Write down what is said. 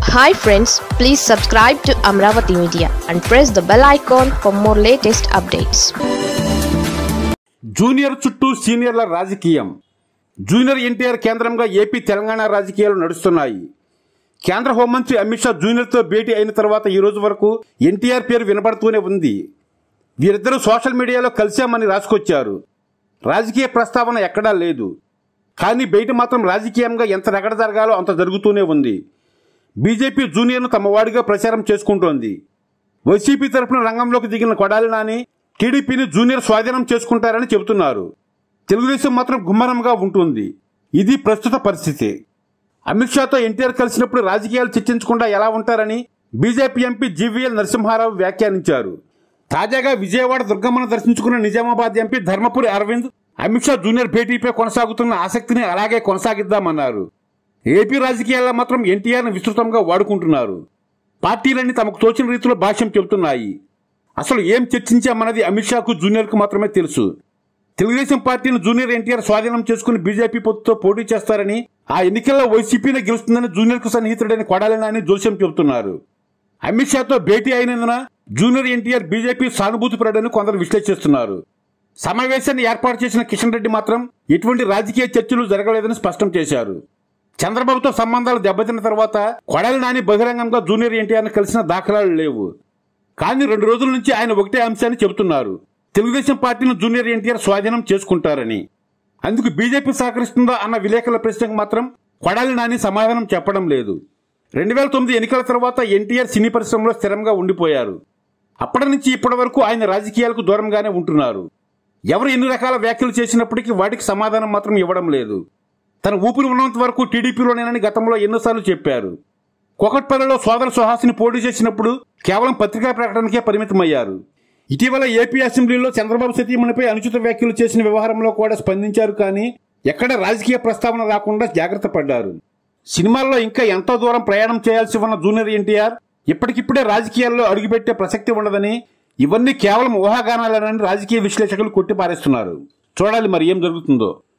Hi friends, please subscribe to Amaravathi Media and press the bell icon for more latest updates. Junior చుట్టూ సీనియర్ల రాజకీయం. Junior NTR కేంద్రంగా AP Telangana రాజకీయాలు నడుస్తున్నాయి. కేంద్ర హోంమంత్రి అమిత్ షా జూనియర్తో భేటీ అయిన తర్వాత ఈ రోజు వరకు NTR పేరు వినబడుతూనే ఉంది. వీరిద్దరూ సోషల్ మీడియాలో కలిశామని రాసుకొచ్చారు. రాజకీయ ప్రస్తావన ఎక్కడా లేదు. కానీ బయట మాత్రం రాజకీయంగా ఎంత రగడ జరగాలో అంత జరుగుతూనే ఉంది. బీజేపీ జూనియర్ను తమ వాడిగా ప్రచారం చేసుకుంటోంది. వైసీపీ తరఫున రంగంలోకి దిగిన కొడాలి నాని టీడీపీని జూనియర్ స్వాధీనం చేసుకుంటారని చెబుతున్నారు. తెలుగుదేశం మాత్రం గుమ్మరంగా ఉంటుంది. ఇది ప్రస్తుత పరిస్థితి. అమిత్ షాతో NTR కలిసినప్పుడు రాజకీయాలు చర్చించకుండా ఎలా ఉంటారని బీజేపీ ఎంపీ జీవీఎల్ నరసింహారావు వ్యాఖ్యానించారు. తాజాగా విజయవాడ దుర్గమ్మను దర్శించుకున్న నిజామాబాద్ ఎంపీ ధర్మపురి అరవింద్ అమిత్ షా జూనియర్ భేటీపై కొనసాగుతున్న ఆసక్తిని అలాగే కొనసాగిద్దామన్నారు. ఏపీ రాజకీయాల్లో మాత్రం NTRను విస్తృతంగా వాడుకుంటున్నారు. పార్టీలన్నీ తమకు తోచిన రీతిలో భాష్యం చెబుతున్నాయి. అసలు ఏం చర్చించామన్నది అమిత్ షాకు జూనియర్కు మాత్రమే తెలుసు. తెలుగుదేశం పార్టీని జూనియర్ NTR స్వాధీనం చేసుకుని బీజేపీ పొత్తుతో పోటీ చేస్తారని, ఆ ఎన్నికల్లో వైసీపీనే గెలుస్తుందని జూనియర్కు సన్నిహితుడైన కొడాలి నాని జోస్యం చెబుతున్నారు. అమిత్ షాతో భేటీ అయినందున జూనియర్ NTR బీజేపీ సానుభూతిపరుడని కొందరు విశ్లేషిస్తున్నారు. సమావేశాన్ని ఏర్పాటు చేసిన కిషన్ రెడ్డి మాత్రం ఎటువంటి రాజకీయ చర్చలు జరగలేదని స్పష్టం చేశారు. చంద్రబాబుతో సంబంధాలు దెబ్బతిన్న తర్వాత కొడాలి నాని బహిరంగంగా జూనియర్ NTRను కలిసిన దాఖలాలు లేవు. కానీ 2 రోజుల నుంచి ఆయన ఒకటే అంశాన్ని చెబుతున్నారు: తెలుగుదేశం పార్టీని జూనియర్ NTR స్వాధీనం చేసుకుంటారని. అందుకు బీజేపీ సహకరిస్తుందా అన్న విలేకరుల ప్రశ్నకు మాత్రం కొడాలి నాని సమాధానం చెప్పడం లేదు. 2009 ఎన్నికల తర్వాత NTR సినీ పరిశ్రమలో స్థిరంగా ఉండిపోయారు. అప్పటి నుంచి ఇప్పటి వరకు ఆయన రాజకీయాలకు దూరంగానే ఉంటున్నారు. ఎవరు ఎన్ని రకాల వ్యాఖ్యలు చేసినప్పటికీ వాటికి సమాధానం మాత్రం ఇవ్వడం లేదు. తన ఊపిరి ఉన్నంత వరకు టీడీపీలోనేనని గతంలో ఎన్నోసార్లు చెప్పారు. కోకట్పల్లిలో సోదర సుహాసిని పోటీ చేసినప్పుడు కేవలం పత్రికా ప్రకటనకే పరిమితమయ్యారు. ఇటీవల ఏపీ అసెంబ్లీలో చంద్రబాబు సతీమణిపై అనుచిత వ్యాఖ్యలు చేసిన వ్యవహారంలో కూడా స్పందించారు. కానీ ఎక్కడ రాజకీయ ప్రస్తావన రాకుండా జాగ్రత్త పడ్డారు. సినిమాల్లో ఇంకా ఎంతో దూరం ప్రయాణం చేయాల్సి ఉన్న జూనియర్ NTR ఇప్పటికిప్పుడే రాజకీయాల్లో అడుగుపెట్టే ప్రసక్తి ఉండదని, ఇవన్నీ కేవలం ఊహాగానాలేనని రాజకీయ విశ్లేషకులు కొట్టిపారేస్తున్నారు. చూడాలి మరి ఏం జరుగుతుందో.